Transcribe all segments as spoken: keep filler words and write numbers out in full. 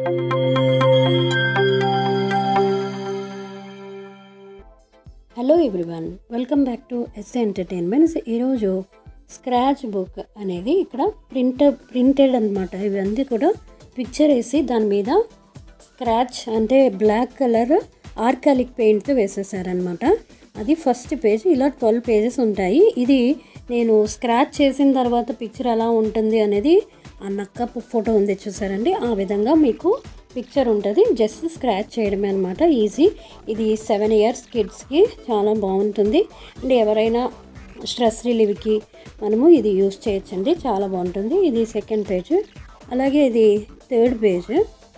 Hello everyone, welcome back to S A entertainments. ఈరోజు scratch book అనేది ఇక్కడ ప్రింట్ ప్రింటెడ్ అనమాట. ఇవన్నీ కూడా పిక్చర్ వేసి దాని మీద స్క్రాచ్ అంటే బ్లాక్ కలర్ ఆర్కాలిక్ పెయింట్తో వేసేసారనమాట. అది ఫస్ట్ పేజ్. ఇలా ట్వెల్వ్ పేజెస్ ఉంటాయి. ఇది నేను స్క్రాచ్ చేసిన తర్వాత పిక్చర్ ఎలా ఉంటుంది అనేది ఆ నక్క ఫోటో ఉంది చూసారండి, ఆ విధంగా మీకు పిక్చర్ ఉంటుంది. జస్ట్ స్క్రాచ్ చేయడమే అనమాట, ఈజీ. ఇది సెవెన్ ఇయర్స్ కిడ్స్కి చాలా బాగుంటుంది. అండ్ ఎవరైనా స్ట్రెస్ రిలీవ్కి మనము ఇది యూస్ చేయొచ్చండి, చాలా బాగుంటుంది. ఇది సెకండ్ పేజ్. అలాగే ఇది థర్డ్ పేజ్.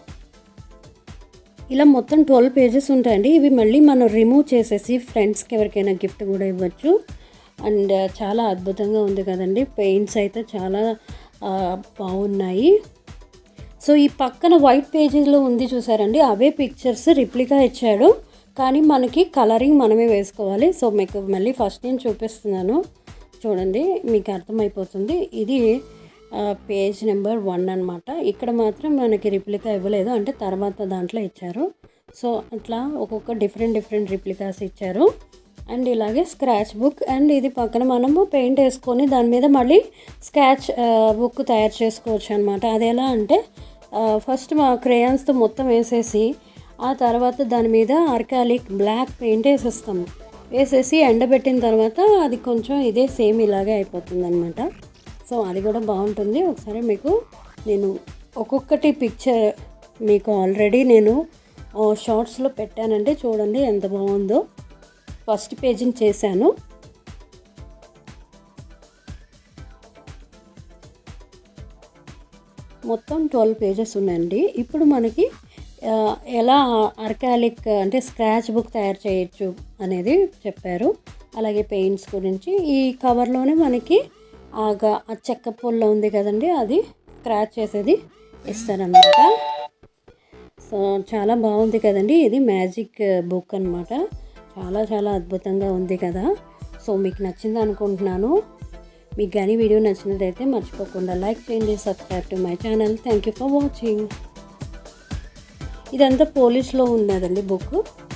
ఇలా మొత్తం ట్వెల్వ్ పేజెస్ ఉంటాయండి. ఇవి మళ్ళీ మనం రిమూవ్ చేసేసి ఫ్రెండ్స్కి ఎవరికైనా గిఫ్ట్ కూడా ఇవ్వచ్చు. అండ్ చాలా అద్భుతంగా ఉంది కదండి. పెయింట్స్ అయితే చాలా బాగున్నాయి. సో ఈ పక్కన వైట్ పేజెస్లో ఉంది చూసారండి, అవే పిక్చర్స్ రిప్లికా ఇచ్చాడు, కానీ మనకి కలరింగ్ మనమే వేసుకోవాలి. సో మీకు మళ్ళీ ఫస్ట్ నేను చూపిస్తున్నాను చూడండి, మీకు అర్థమైపోతుంది. ఇది పేజ్ నెంబర్ వన్ అనమాట. ఇక్కడ మాత్రం మనకి రిప్లికా ఇవ్వలేదు, అంటే తర్వాత దాంట్లో ఇచ్చారు. సో అట్లా ఒక్కొక్క డిఫరెంట్ డిఫరెంట్ రిప్లికాస్ ఇచ్చారు. అండ్ ఇలాగే స్క్రాచ్ బుక్. అండ్ ఇది పక్కన మనము పెయింట్ వేసుకొని దాని మీద మళ్ళీ స్క్రాచ్ బుక్ తయారు చేసుకోవచ్చు అనమాట. అది ఎలా అంటే ఫస్ట్ మా క్రేయాన్స్తో మొత్తం వేసేసి ఆ తర్వాత దాని మీద ఆర్కాలిక్ బ్లాక్ పెయింట్ వేసేస్తాము. వేసేసి ఎండబెట్టిన తర్వాత అది కొంచెం ఇదే సేమ్ ఇలాగే అయిపోతుంది అనమాట. సో అది కూడా బాగుంటుంది. ఒకసారి మీకు నేను ఒక్కొక్కటి పిక్చర్ మీకు ఆల్రెడీ నేను షార్ట్స్లో పెట్టానంటే చూడండి ఎంత బాగుందో. ఫస్ట్ పేజీని చేశాను. మొత్తం ట్వెల్వ్ పేజెస్ ఉన్నాయండి. ఇప్పుడు మనకి ఎలా ఆర్కాలిక్ అంటే స్క్రాచ్ బుక్ తయారు చేయొచ్చు అనేది చెప్పారు. అలాగే పెయింట్స్ గురించి ఈ కవర్లోనే మనకి ఆగా ఆ చెక్క పుల్ల ఉంది కదండి, అది స్క్రాచ్ చేసేది ఇస్తారనమాట. సో చాలా బాగుంది కదండి. ఇది మ్యాజిక్ బుక్ అనమాట. చాలా చాలా అద్భుతంగా ఉంది కదా. సో మీకు నచ్చింది అనుకుంటున్నాను. మీకు కానీ వీడియో నచ్చినట్లయితే మర్చిపోకుండా లైక్ చేయండి, subscribe to my channel. Thank you for watching. ఇదంతా పోలిష్లో ఉన్నదండి బుక్.